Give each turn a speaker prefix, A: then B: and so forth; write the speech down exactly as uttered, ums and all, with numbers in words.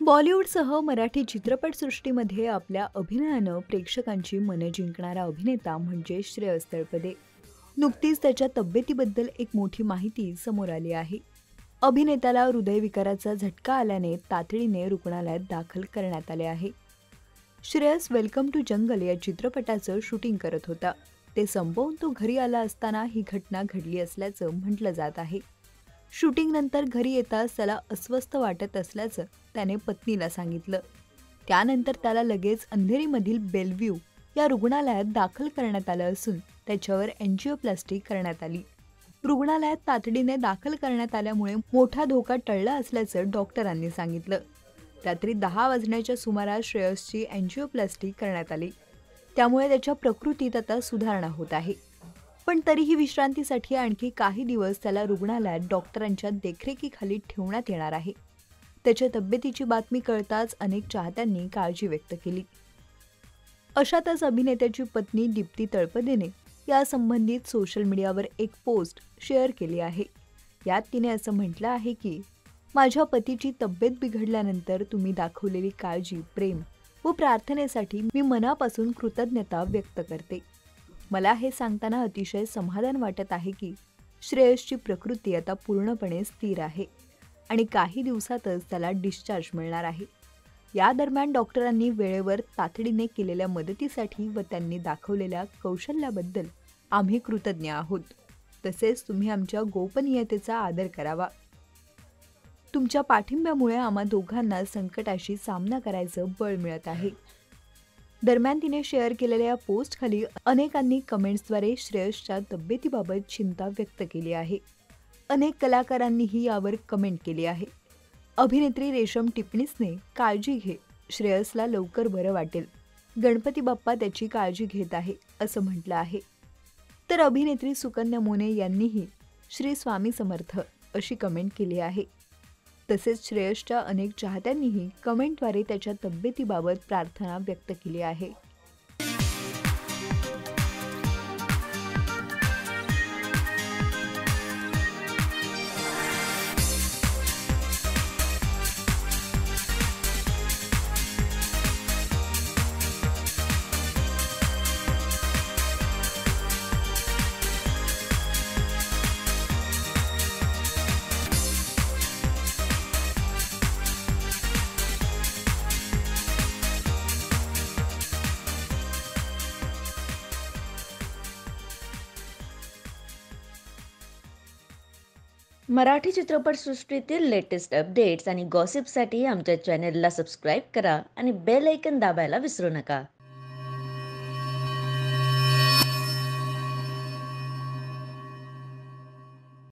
A: बॉलिवूडसह मराठी चित्रपटसृष्टीमध्ये आपल्या अभिनयानं प्रेक्षकांची मनं जिंकणारा अभिनेता म्हणजे श्रेयस तळपदे. नुकतीच त्याच्या तब्येतीबद्दल एक मोठी माहिती समोर आली आहे. अभिनेत्याला हृदयविकाराचा झटका आल्याने तातडीने रुग्णालयात दाखल करण्यात आले आहे. श्रेयस वेलकम टू जंगल या चित्रपटाचं शूटिंग करत होता. ते संपवून तो घरी आला असताना ही घटना घडली असल्याचं म्हटलं जात आहे. शूटिंगनंतर घरी येताच त्याला अस्वस्थ वाटत असल्याचं त्याने पत्नीला सांगितलं. त्यानंतर त्याला लगेच अंधेरीमधील बेलव्ह्यू या रुग्णालयात दाखल करण्यात आलं असून त्याच्यावर एन्जिओप्लास्टी करण्यात आली. रुग्णालयात तातडीने दाखल करण्यात आल्यामुळे मोठा धोका टळला असल्याचं डॉक्टरांनी सांगितलं. रात्री दहा वाजण्याच्या सुमारास श्रेयसची एन्जिओप्लास्टी करण्यात आली. त्यामुळे त्याच्या प्रकृतीत आता सुधारणा होत आहे. पण तरीही विश्रांतीसाठी आणखी काही दिवस त्याला रुग्णालयात डॉक्टरांच्या देखरेखीखाली ठेवण्यात येणार आहे. त्याच्या तब्येतीची बातमी कळताच अनेक चाहत्यांनी काळजी व्यक्त केली. अशातच अभिनेत्याची पत्नी दीप्ती तळपदेने यासंबंधित सोशल मीडियावर एक पोस्ट शेअर केली आहे. यात तिने असं म्हटलं आहे की, माझ्या पतीची तब्येत बिघडल्यानंतर तुम्ही दाखवलेली काळजी, प्रेम व प्रार्थनेसाठी मी मनापासून कृतज्ञता व्यक्त करते. मला हे सांगताना अतिशय समाधान वाटत आहे की श्रेयसची प्रकृती आता पूर्णपणे स्थिर आहे आणि काही दिवसातच त्याला डिस्चार्ज मिळणार आहे. या दरम्यान डॉक्टरांनी वेळेवर तातडीने केलेल्या मदतीसाठी व त्यांनी दाखवलेल्या कौशल्याबद्दल आम्ही कृतज्ञ आहोत. तसेच तुम्ही आमच्या गोपनीयतेचा आदर करावा. तुमच्या पाठिंब्यामुळे आम्हा दोघांना संकटाशी सामना करायचं बळ मिळत आहे. दरम्यान तिने शेअर केलेल्या या पोस्टखाली अनेकांनी कमेंट्सद्वारे श्रेयसच्या तब्येतीबाबत चिंता व्यक्त केली आहे. अनेक कलाकारांनीही यावर कमेंट केली आहे. अभिनेत्री रेशम टिपणीसने काळजी घे, श्रेयसला लवकर बरं वाटेल, गणपती बाप्पा त्याची काळजी घेत आहे असं म्हटलं आहे. तर अभिनेत्री सुकन्या मोने यांनीही श्री स्वामी समर्थ अशी कमेंट केली आहे. तसेच श्रेयसच्या अनेक चाहत्यांनीही कमेंटद्वारे त्याच्या तब्येतीबाबत प्रार्थना व्यक्त केली आहे.
B: मराठी चित्रपटसृष्टीतील लेटेस्ट अपडेट्स आणि गॉसिपसाठी आमच्या चॅनेलला सबस्क्राईब करा आणि बेल ऐकन दाबायला विसरू नका.